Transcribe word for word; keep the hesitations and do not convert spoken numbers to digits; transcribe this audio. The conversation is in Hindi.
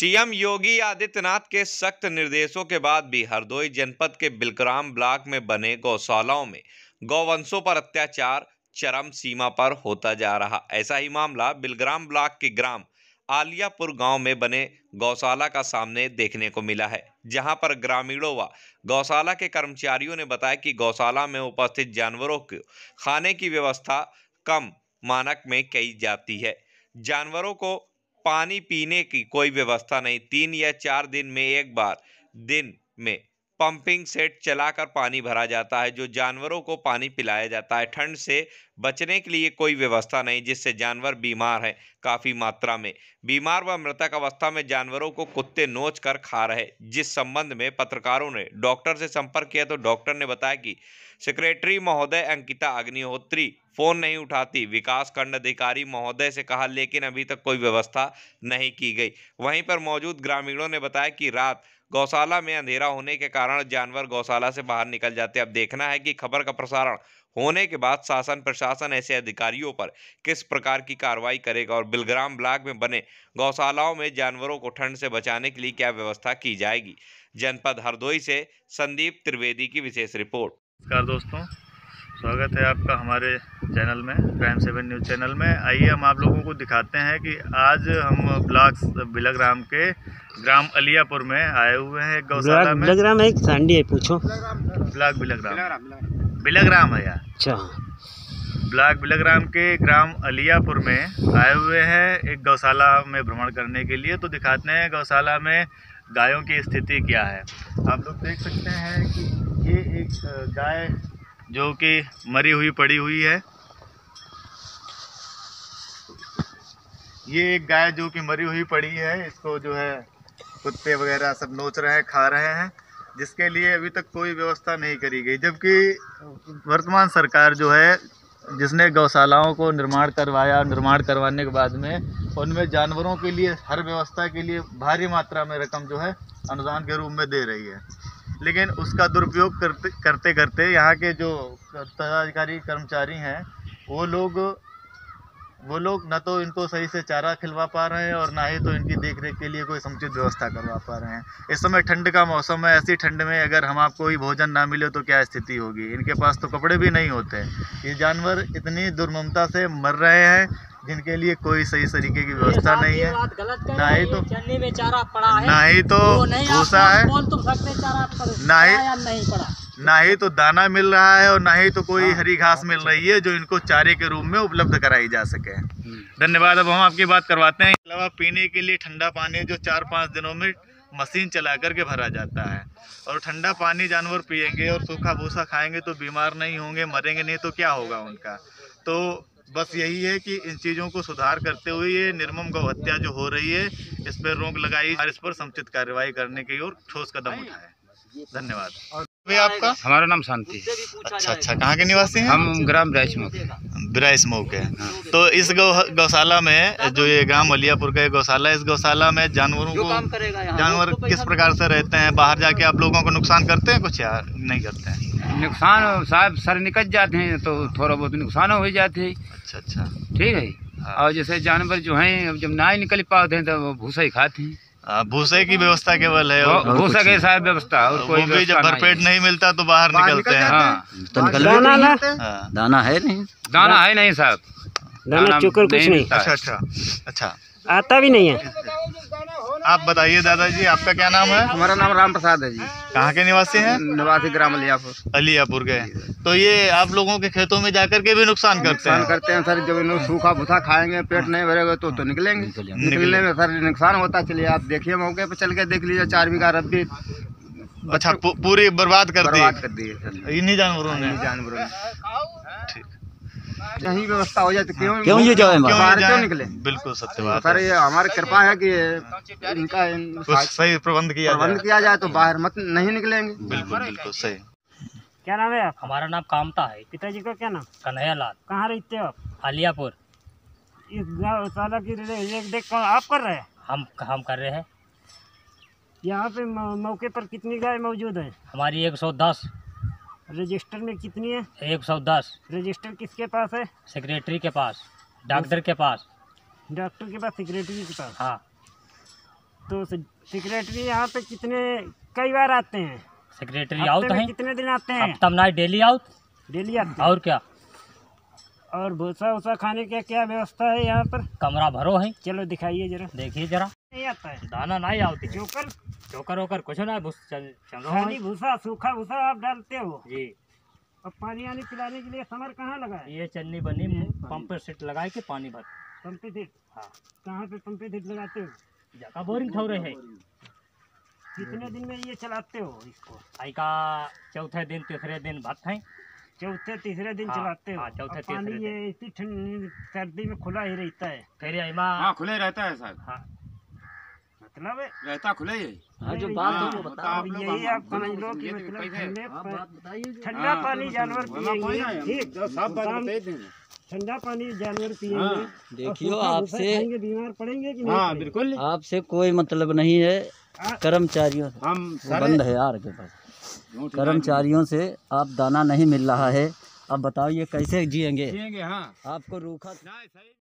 सीएम योगी आदित्यनाथ के सख्त निर्देशों के बाद भी हरदोई जनपद के बिलग्राम ब्लॉक में बने गौशालाओं में गौवंशों पर अत्याचार चरम सीमा पर होता जा रहा। ऐसा ही मामला बिलग्राम ब्लॉक के ग्राम आलियापुर गांव में बने गौशाला का सामने देखने को मिला है, जहां पर ग्रामीणों व गौशाला के कर्मचारियों ने बताया कि गौशाला में उपस्थित जानवरों को खाने की व्यवस्था कम मानक में की जाती है। जानवरों को पानी पीने की कोई व्यवस्था नहीं। तीन या चार दिन में एक बार दिन में पंपिंग सेट चलाकर पानी भरा जाता है, जो जानवरों को पानी पिलाया जाता है। ठंड से बचने के लिए कोई व्यवस्था नहीं, जिससे जानवर बीमार हैं। काफी मात्रा में बीमार व मृतक अवस्था में जानवरों को कुत्ते नोच कर खा रहे। जिस संबंध में पत्रकारों ने डॉक्टर से संपर्क किया तो डॉक्टर ने बताया कि सेक्रेटरी महोदय अंकिता अग्निहोत्री फोन नहीं उठाती। विकास खंड अधिकारी महोदय से कहा, लेकिन अभी तक कोई व्यवस्था नहीं की गई। वहीं पर मौजूद ग्रामीणों ने बताया कि रात गौशाला में अंधेरा होने के कारण जानवर गौशाला से बाहर निकल जाते। अब देखना है कि खबर का प्रसारण होने के बाद शासन प्रशासन ऐसे अधिकारियों पर किस प्रकार की कार्रवाई करेगा और बिलग्राम ब्लॉक में बने गौशालाओं में जानवरों को ठंड से बचाने के लिए क्या व्यवस्था की जाएगी। जनपद हरदोई से संदीप त्रिवेदी की विशेष रिपोर्ट। नमस्कार दोस्तों, स्वागत है आपका हमारे चैनल में, क्राइम सेवन न्यूज़ चैनल में। आइए हम आप लोगों को दिखाते हैं कि आज हम ब्लॉक बिलग्राम के ग्राम अलियापुर में आए हुए हैं। एक गौशाला में बिलग्राम है, सांडी है, पूछो। ब्लॉक बिलग्राम बिलग्राम है यार। अच्छा, ब्लॉक बिलग्राम के ग्राम अलियापुर में आए हुए हैं एक गौशाला में भ्रमण करने के लिए। तो दिखाते हैं गौशाला में गायों की स्थिति क्या है। आप लोग देख सकते हैं कि ये एक गाय जो कि मरी हुई पड़ी हुई है। ये एक गाय जो कि मरी हुई पड़ी है, इसको जो है कुत्ते वगैरह सब नोच रहे हैं, खा रहे हैं, जिसके लिए अभी तक कोई व्यवस्था नहीं करी गई। जबकि वर्तमान सरकार जो है, जिसने गौशालाओं को निर्माण करवाया, निर्माण करवाने के बाद में उनमें जानवरों के लिए हर व्यवस्था के लिए भारी मात्रा में रकम जो है अनुदान के रूप में दे रही है, लेकिन उसका दुरुपयोग करते करते करते यहाँ के जो पदाधिकारी कर्मचारी हैं वो लोग वो लोग न तो इनको सही से चारा खिलवा पा रहे हैं और ना ही तो इनकी देखरेख के लिए कोई समुचित व्यवस्था करवा पा रहे हैं। इस समय ठंड का मौसम है, ऐसी ठंड में अगर हम आपको कोई भोजन ना मिले तो क्या स्थिति होगी। इनके पास तो कपड़े भी नहीं होते। ये जानवर इतनी दुर्ममता से मर रहे हैं जिनके लिए कोई सही तरीके की व्यवस्था नहीं है। ना ही तो में चारा पड़ा है, ना ही तो भूसा है, ना ही ना ही तो दाना मिल रहा है और ना ही तो कोई हरी घास मिल रही है जो इनको चारे के रूप में उपलब्ध कराई जा सके। धन्यवाद। अब हम आपकी बात करवाते हैं। अलावा पीने के लिए ठंडा पानी जो चार पाँच दिनों में मशीन चला करके भरा जाता है, और ठंडा पानी जानवर पिएंगे और सूखा भूसा खाएंगे तो बीमार नहीं होंगे, मरेंगे नहीं तो क्या होगा उनका। तो बस यही है कि इन चीज़ों को सुधार करते हुए ये निर्मम गौ हत्या जो हो रही है, इस पर रोक लगाई और इस पर समुचित कार्रवाई करने की ओर ठोस कदम उठाए। धन्यवाद। और आपका? हमारा नाम शांति। अच्छा अच्छा, कहाँ के निवासी हैं? हम ग्राम बिराइसमुख बिराइसमुख है। तो इस गौ गौशाला में जो ये ग्राम अलियापुर का गौशाला है, इस गौशाला में जानवरों को जानवर किस प्रकार से रहते हैं? बाहर जाके आप लोगों को नुकसान करते हैं कुछ या नहीं करते हैं? नुकसान साहब सर निकल जाते हैं तो थोड़ा बहुत नुकसान हो जाते हैं। अच्छा अच्छा, ठीक है। और जैसे जानवर जो हैं जब ना ही निकल पाते हैं तो वो भूसा ही खाते हैं। भूसे की व्यवस्था केवल है, भूसा के साथ व्यवस्था और कोई भी जब भरपेट नहीं मिलता तो बाहर निकलते हैं। हाँ, तो दाना ना दाना है नहीं, दाना है नहीं साहब, दाना चुकर कुछ नहीं। अच्छा अच्छा अच्छा, आता भी नहीं है। आप बताइए दादाजी, आपका क्या नाम है? हमारा नाम राम प्रसाद है जी। कहाँ के निवासी हैं? निवासी ग्राम अलियापुर। अलियापुर के। तो ये आप लोगों के खेतों में जाकर के भी नुकसान करते हैं? करते हैं सर। जब लोग सूखा भूसा खाएंगे, पेट नहीं भरेगा तो तो निकलेंगे। निकलने में सर नुकसान होता। चलिए आप देखिए, मौके पर चल के देख लीजिए, चार बीघा रब्बी अच्छा पूरी बर्बाद कर दी कर दी है इन्हीं जानवरों ने। जानवरों ने ठीक, यही व्यवस्था हो जाए तो क्यों क्यों ये जाए बाहर क्यों निकले? बिल्कुल सत्य बात सर, ये हमारी कृपा है कि इनका कुछ सही प्रबंध किया प्रबंध किया जाए तो बाहर मत नहीं निकलेंगे। बिल्कुल बिल्कुल सही। क्या नाम है आप? हमारा नाम कामता है। पिताजी का क्या नाम? कन्हैया लाल। कहाँ रहते हो आप? आलियापुर। इस गौशाला की देख देख आप कर रहे हैं? हम हम कर रहे हैं। यहाँ पे मौके पर कितनी गाय मौजूद है? हमारी एक सौ दस। रजिस्टर में कितनी है? एक सौ दस। रजिस्टर किसके पास है? सेक्रेटरी के पास, डॉक्टर के पास। डॉक्टर के पास, सेक्रेटरी के पास। हाँ। तो सेक्रेटरी यहाँ पे कितने कई बार आते हैं? सेक्रेटरी हफ्ते आउट में है, कितने दिन आते हैं? हफ्ता में डेली आउट। डेली आते हैं। और क्या, और भूसा वूसा खाने का क्या व्यवस्था है यहाँ पर? कमरा भरो है। चलो दिखाइए जरा। देखिए जरा, नहीं आता है दाना नहीं आउट, चोकर चोकर वोकर कुछ ना, बस चल चल रहा खाली है भूसा सूखा भूसा आप डालते हो? जी। और पानी वानी पिलाने के लिए समर कहाँ लगा है? ये चन्नी बनी पंप सेट लगा के पानी भर। पंपी सेट? हाँ, कहाँ पे पंपी सेट लगाते हो? जगह बोरिंग थोड़े है। कितने दिन में ये चलाते हो इसको? आई का चौथे दिन तीसरे दिन भत है। चौथे तीसरे दिन हाँ, चलाते हो? हाँ, चौथे और पानी तीसरे ये इतनी ठंडी सर्दी में खुला ही रहता है? फिर एमा हाँ खुले रहता है साहब, हाँ, मतलब है रहता खुले ही। हाँ, जो बात है वो बताओ। यही आप समझ लो कि मतलब ठंडे पा- ठंडा पानी जानवर पिएंगे, ठीक? ठंडा पानी जानवर पिएंगे, देखियो आपसे बीमार पड़ेंगे कि नहीं? हाँ पड़ेंगे? बिल्कुल, आपसे कोई मतलब नहीं है कर्मचारियों से, हम वो बंद है यार के पास। कर्मचारियों से आप दाना नहीं मिल रहा है, अब बताओ ये कैसे जिएंगे? जिएंगे। हाँ आपको रूखा नहीं सही।